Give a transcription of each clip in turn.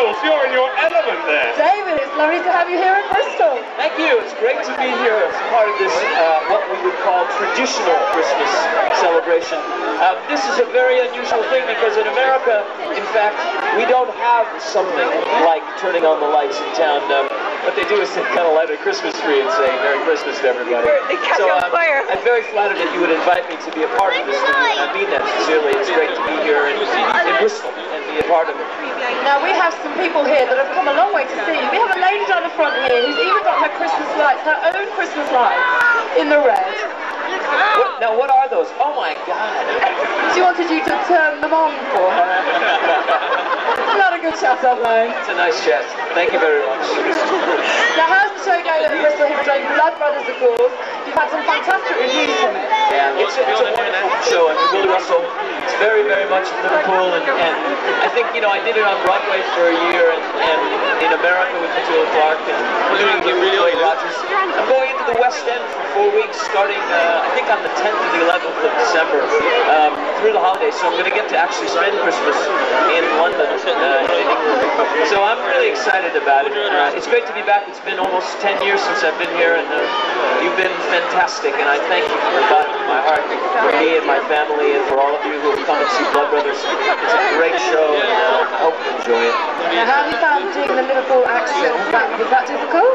Nichols, you're in your element there. David, it's lovely to have you here in Bristol. Thank you. It's great to be here as part of this, what we would call traditional Christmas celebration. This is a very unusual thing because in America, in fact, we don't have something like turning on the lights in town. What they do is they kind of light a Christmas tree and say Merry Christmas to everybody. So I'm very flattered that you would invite me to be a part of this. I mean that sincerely. It's great to be here in Bristol and be a part of it. Now we have some people here that have come a long way to see you. We have a lady down the front here who's even got her Christmas lights, her own Christmas lights, in the red. Now what are those? Oh my God! She wanted you to turn them on for her. It's not a good chat up, Lane. It's a nice chat. Thank you very much. Now how's the show going at the Bristol Hippodrome? Blood Brothers, of course. You've had some fantastic reviews from it. Yeah, it's a wonderful show. I mean, Willie Russell, it's very, very much Liverpool, and I think, you know, I did it on Broadway for a year, and in America with Petula Clark, and we're doing it with Roy Rogers. I'm going into the West End for 4 weeks, starting, I think on the 10th and the 11th of December, through the holidays, so I'm going to get to actually spend Christmas in London, in England. So I'm really excited about it. It's great to be back. It's been almost 10 years since I've been here, and you've been fantastic, and I thank you from the bottom of my heart for me and my family, and for all of you who have come and see Blood Brothers. It's a great show, and I hope you enjoy it. Now, how have you found doing the Liverpool accent? Was that difficult?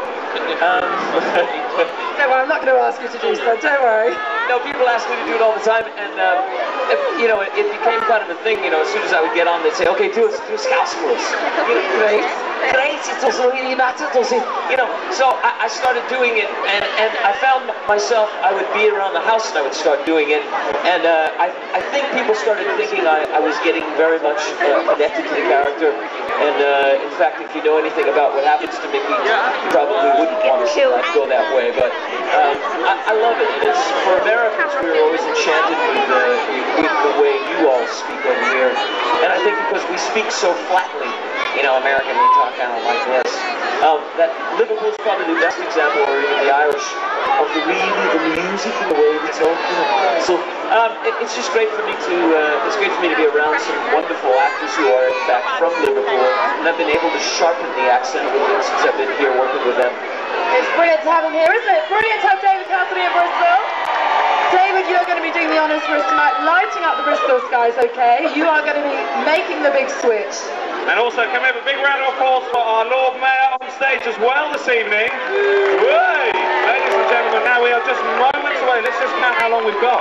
Don't worry, I'm not going to ask you to do so, don't worry. No, people ask me to do it all the time, and you know, it became kind of a thing. You know, as soon as I would get on, they'd say, "Okay, do a Scouse for us." Great, it doesn't really matter, does it? You know, so I started doing it, and I found myself, I would be around the house and I would start doing it, and I think people started thinking I was getting very much connected to the character, and in fact, if you know anything about what happens to Mickey, you probably wouldn't want to go that way, but I love it. It's, for Americans, we were always enchanted with the way you all speak over here, and I think because we speak so flatly, you know, American, we talk kind of like this. That Liverpool's probably the best example, or even the Irish, of the music and the way we talk. So it's just great for me to be around some wonderful actors who are in fact from Liverpool, and I've been able to sharpen the accent a little bit since I've been here working with them. It's brilliant to have him here, isn't it? Brilliant to have David Cassidy in Bristol. David, you're going to be doing the honours for us tonight, lighting up the Bristol skies, okay? You are going to be making the big switch. And also, can we have a big round of applause for our Lord Mayor on stage as well this evening? Way! Ladies and gentlemen, now we are just moments away. Let's just count how long we've got.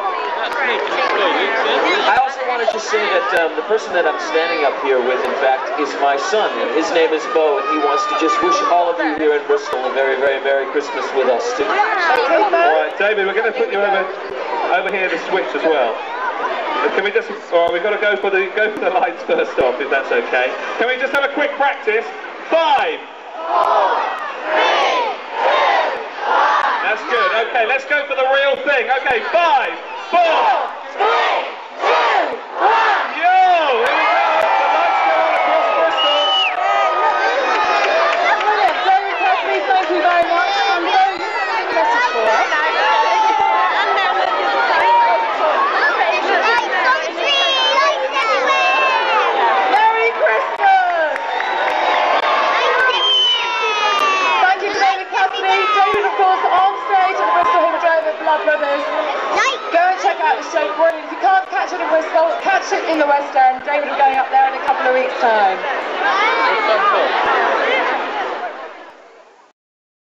I also want to just say that the person that I'm standing up here with, in fact, is my son, and his name is Bo, and he wants to just wish all of you here in Bristol a very, very Merry Christmas with us, too. All right, David, we're going to put you over here to switch as well. Can we just, or we've got to go for the lights first off, if that's okay. Can we just have a quick practice? 5, 4, 3, 2, 1. That's good. Okay, let's go for the real thing. Okay, 5, 4, 3, 2, 1. Yo! Here we go. The lights go on across Bristol. Brilliant. David Cassidy, thank you very much. And Bo, you have a message for us. Blood Brothers. Go and check out the show. Brilliant. If you can't catch it in Bristol, catch it in the West End. David will be going up there in a couple of weeks' time.